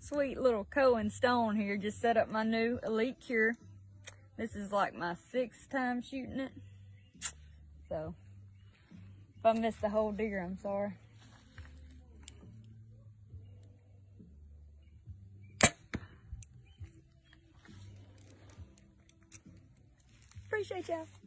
sweet little Cohen stone here. Just set up my new Elite Cure. This is like my 6th time shooting it. So, if I missed the whole deer, I'm sorry. Appreciate y'all.